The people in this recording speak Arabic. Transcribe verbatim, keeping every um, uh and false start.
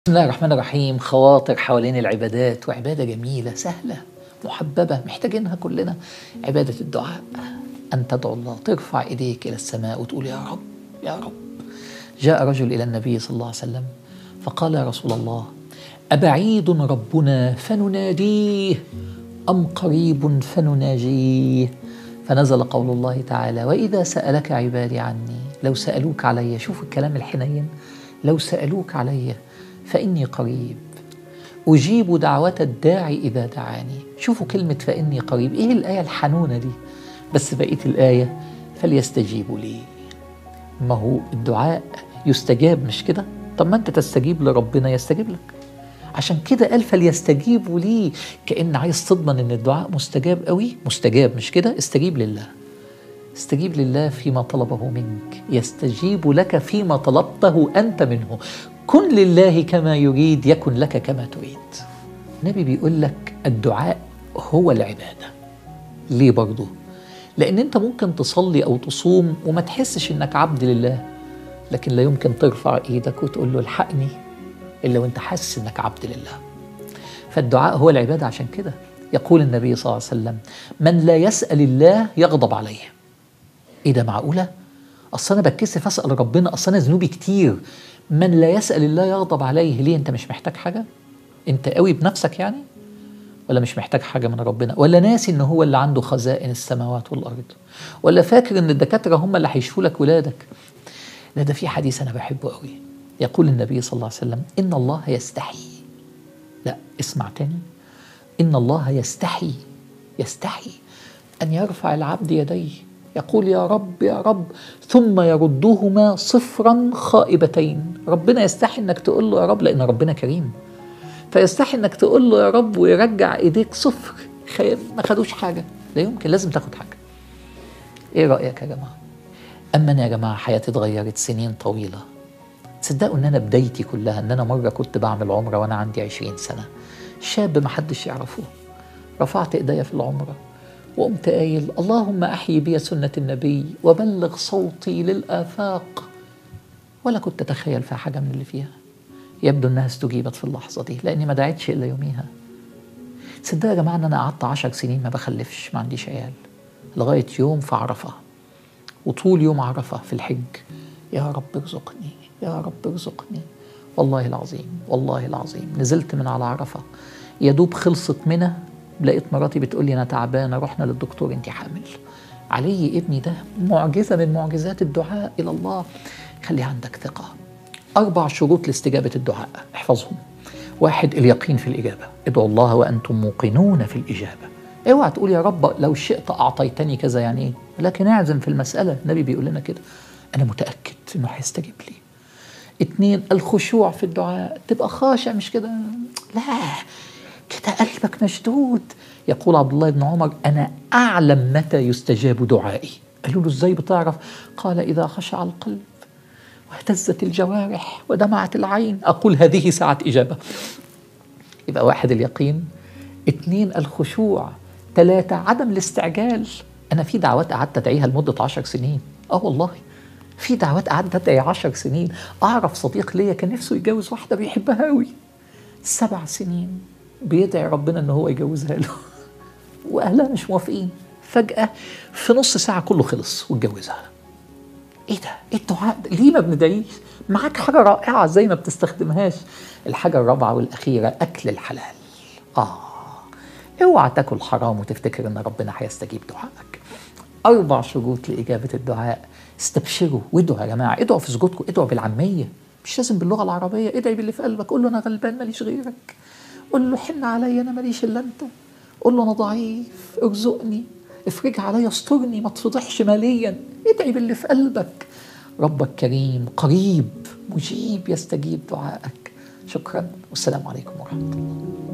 بسم الله الرحمن الرحيم. خواطر حوالين العبادات، وعبادة جميلة سهلة محببة محتاجينها كلنا، عبادة الدعاء. أن تدعو الله، ترفع إيديك إلى السماء وتقول يا رب يا رب. جاء رجل إلى النبي صلى الله عليه وسلم فقال يا رسول الله، أبعيد ربنا فنناديه أم قريب فنناجيه؟ فنزل قول الله تعالى وإذا سألك عبادي عني، لو سألوك علي، شوف الكلام الحنين، لو سألوك علي فإني قريب أجيب دعوة الداعي إذا دعاني. شوفوا كلمة فإني قريب، إيه الآية الحنونة دي؟ بس بقية الآية فليستجيبوا لي. ما هو الدعاء يستجاب مش كده؟ طب ما أنت تستجيب لربنا يستجيب لك، عشان كده قال فليستجيبوا لي، كأن عايز تضمن إن الدعاء مستجاب قوي. مستجاب مش كده؟ استجيب لله، استجيب لله فيما طلبه منك، يستجيب لك فيما طلبته أنت منه. كن لله كما يريد يكن لك كما تريد. النبي بيقول لك الدعاء هو العبادة. ليه برضو؟ لأن أنت ممكن تصلي أو تصوم وما تحسش أنك عبد لله، لكن لا يمكن ترفع إيدك وتقول له الحقني إلا وأنت حاسس أنك عبد لله. فالدعاء هو العبادة. عشان كده يقول النبي صلى الله عليه وسلم من لا يسأل الله يغضب عليه. إيه ده معقولة؟ أصل أنا بتكسف أسأل ربنا، أصل أنا ذنوبي كتير. من لا يسأل الله يغضب عليه. ليه؟ أنت مش محتاج حاجة؟ أنت قوي بنفسك يعني؟ ولا مش محتاج حاجة من ربنا؟ ولا ناسي إن هو اللي عنده خزائن السماوات والأرض؟ ولا فاكر إن الدكاترة هم اللي هيشفوا لك ولادك؟ لا، ده في حديث أنا بحبه قوي، يقول النبي صلى الله عليه وسلم إن الله يستحي. لا اسمع تاني، إن الله يستحي يستحي أن يرفع العبد يديه يقول يا رب يا رب ثم يردهما صفرا خائبتين. ربنا يستحي انك تقول له يا رب، لان ربنا كريم، فيستحي انك تقول له يا رب ويرجع ايديك صفر، ما خدوش حاجة. لا يمكن، لازم تاخد حاجة. ايه رأيك يا جماعة؟ اما انا يا جماعة حياتي اتغيرت سنين طويلة. تصدقوا ان انا بدايتي كلها ان انا مرة كنت بعمل عمرة وانا عندي عشرين سنة، شاب محدش يعرفه، رفعت ايديا في العمرة وقمت قايل اللهم أحيي بي سنة النبي وبلغ صوتي للآفاق. ولا كنت أتخيل في حاجة من اللي فيها. يبدو أنها استجيبت في اللحظة دي، لأني ما دعيتش إلا يوميها. صدق يا جماعة أن أنا قعدت عشر سنين ما بخلفش، ما عنديش عيال، لغاية يوم في عرفة، وطول يوم عرفة في الحج يا رب ارزقني يا رب ارزقني. والله العظيم والله العظيم نزلت من على عرفة، يدوب خلصت منى، لقيت مراتي بتقول لي أنا تعبانة، رحنا للدكتور أنت حامل. علي ابني ده معجزة من معجزات الدعاء إلى الله. خلي عندك ثقة. أربع شروط لاستجابة الدعاء احفظهم. واحد، اليقين في الإجابة. ادعوا الله وأنتم موقنون في الإجابة. اوعى تقول يا رب لو شئت أعطيتني كذا، يعني إيه؟ لكن اعزم في المسألة. النبي بيقول لنا كده، أنا متأكد إنه هيستجيب لي. اتنين، الخشوع في الدعاء، تبقى خاشع مش كده، لا كده قلبك مشدود. يقول عبد الله بن عمر أنا أعلم متى يستجاب دعائي. قالوا له إزاي بتعرف؟ قال إذا خشع القلب واهتزت الجوارح ودمعت العين أقول هذه ساعة إجابة. يبقى واحد اليقين، اتنين الخشوع، ثلاثة عدم الاستعجال. أنا في دعوات قعدت أدعيها لمدة عشر سنين، آه والله في دعوات قعدت أدعي عشر سنين. أعرف صديق ليا كان نفسه يتجوز واحدة بيحبها قوي، سبع سنين بيدعي ربنا إن هو يجوزها له وأهلها مش موافقين. فجأة في نص ساعة كله خلص واتجوزها. إيه ده؟ إيه الدعاء ده؟ ليه ما بندعيش؟ معاك حاجة رائعة زي ما بتستخدمهاش. الحاجة الرابعة والأخيرة أكل الحلال. آه اوعى تاكل حرام وتفتكر إن ربنا هيستجيب دعائك. أربع شروط لإجابة الدعاء. استبشروا وادعوا يا جماعة، ادعوا في سجودكم، ادعوا بالعامية، مش لازم باللغة العربية. ادعي باللي في قلبك، قول له أنا غلبان ماليش غيرك، قول له حن عليا أنا ماليش إلا أنت، قول له أنا ضعيف ارزقني، افرج عليا استرني، ما تفضحش ماليا. ادعي باللي في قلبك. ربك كريم قريب مجيب يستجيب دعائك. شكرا والسلام عليكم ورحمة الله.